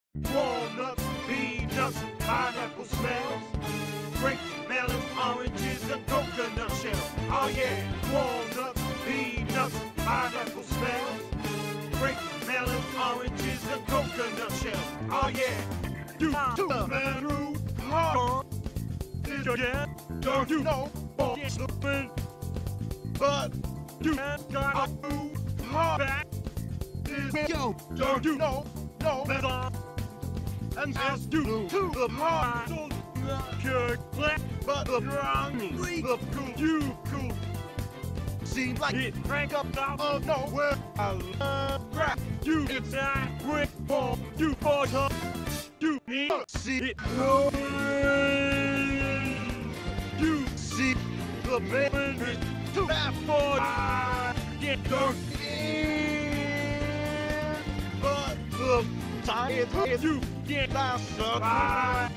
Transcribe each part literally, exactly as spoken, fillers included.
Walnuts, peanuts, pineapple smells. Grapes, melons, oranges, and coconut shells. Oh yeah, walnuts, peanuts, pineapple smells. Grapes, melons, oranges, and coconut shells. Oh yeah. You to the man who hard did you get? Don't you know for slipping? But you ain't got a new hard back. Yo, don't you know? No, better. And as you to the hard, good black, but the brownie, the cool, you cool. Seems like it crank up out of nowhere. I love rap. You inside quick for you for her. You need to see it. You see the man is too bad for I get dark in. But the time is you get that survive.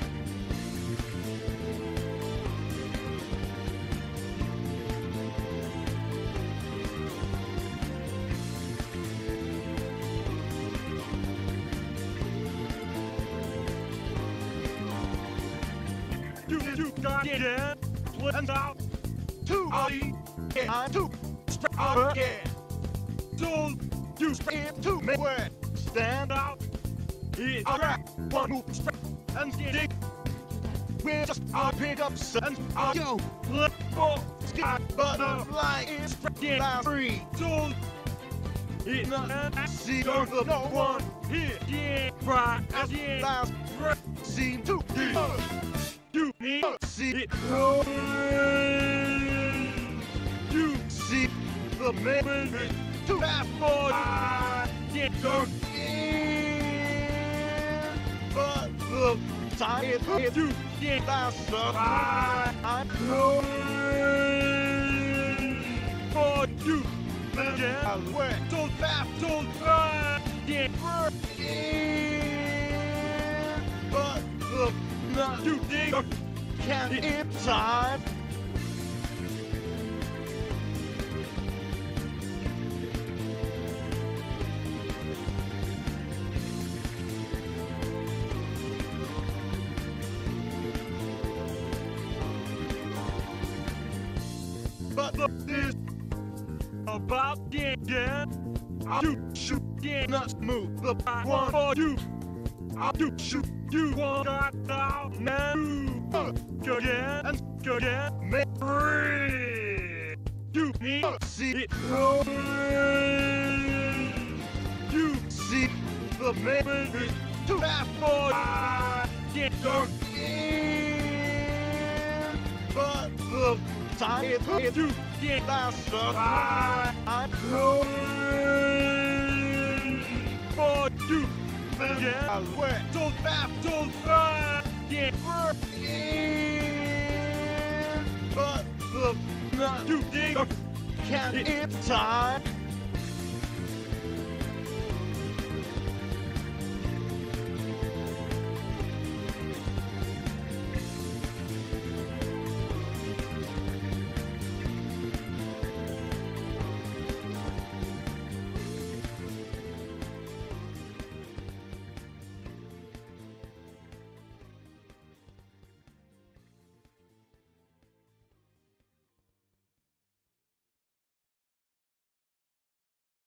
You, you got it in, plans out, two, I, yeah, two, straight out, yeah. So, you straight to me, where, stand out, it's a rap, one move, straight, and dig. We're just, I'll pick up, and I'll go, let go, sky, butterfly, is straight, down, free, so, it's not an accident, the no one, here, yeah, right, as yeah, last, seem to be. You need to see it. You see the man to fast for I get dark in. But the time is you get faster. I'm going for you. Man, I went so fast, so fast. Get in. But the not you dig can in time. But the is about getting I do shoot get not move the one for you. I do shoot you want got out now. Go again and go again. Make free. You need to see it. You see the man to fast for I get dark in. But the time is you get faster. I'm going for you. Yeah, I went so fast, so fast. Get in. But the not you dig can in time.